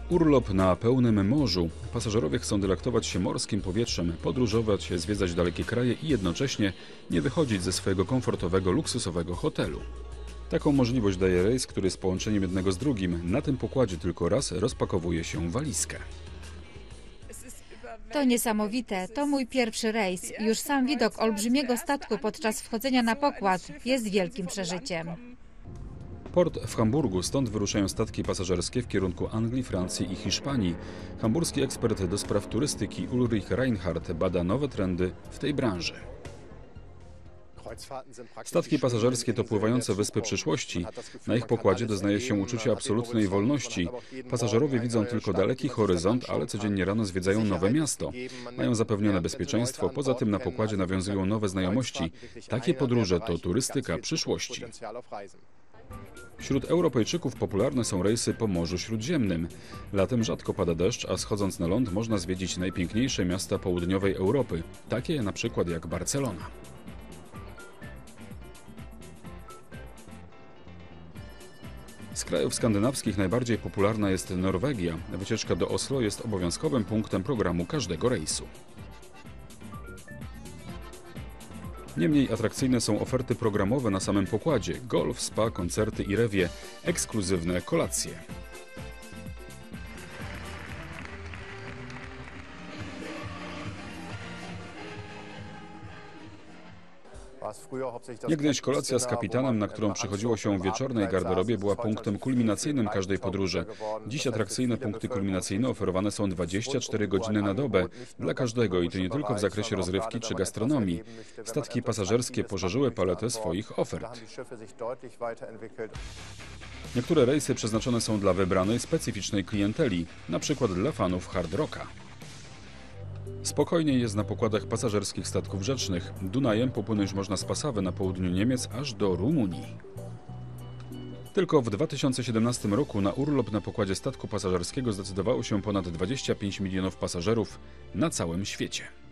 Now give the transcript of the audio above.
Urlop na pełnym morzu. Pasażerowie chcą delektować się morskim powietrzem, podróżować, zwiedzać dalekie kraje i jednocześnie nie wychodzić ze swojego komfortowego, luksusowego hotelu. Taką możliwość daje rejs, który z połączeniem jednego z drugim na tym pokładzie tylko raz rozpakowuje się walizkę. To niesamowite, to mój pierwszy rejs. Już sam widok olbrzymiego statku podczas wchodzenia na pokład jest wielkim przeżyciem. Port w Hamburgu, stąd wyruszają statki pasażerskie w kierunku Anglii, Francji i Hiszpanii. Hamburski ekspert do spraw turystyki Ulrich Reinhardt bada nowe trendy w tej branży. Statki pasażerskie to pływające wyspy przyszłości. Na ich pokładzie doznaje się uczucia absolutnej wolności. Pasażerowie widzą tylko daleki horyzont, ale codziennie rano zwiedzają nowe miasto. Mają zapewnione bezpieczeństwo, poza tym na pokładzie nawiązują nowe znajomości. Takie podróże to turystyka przyszłości. Wśród Europejczyków popularne są rejsy po Morzu Śródziemnym. Latem rzadko pada deszcz, a schodząc na ląd można zwiedzić najpiękniejsze miasta południowej Europy, takie na przykład jak Barcelona. Z krajów skandynawskich najbardziej popularna jest Norwegia. Wycieczka do Oslo jest obowiązkowym punktem programu każdego rejsu. Niemniej atrakcyjne są oferty programowe na samym pokładzie: golf, spa, koncerty i rewie, ekskluzywne kolacje. Niegdyś kolacja z kapitanem, na którą przychodziło się w wieczornej garderobie, była punktem kulminacyjnym każdej podróży. Dziś atrakcyjne punkty kulminacyjne oferowane są 24 godziny na dobę dla każdego i to nie tylko w zakresie rozrywki czy gastronomii. Statki pasażerskie poszerzyły paletę swoich ofert. Niektóre rejsy przeznaczone są dla wybranej, specyficznej klienteli, na przykład dla fanów hard rocka. Spokojniej jest na pokładach pasażerskich statków rzecznych. Dunajem popłynąć można z Passawy na południu Niemiec aż do Rumunii. Tylko w 2017 roku na urlop na pokładzie statku pasażerskiego zdecydowało się ponad 25 milionów pasażerów na całym świecie.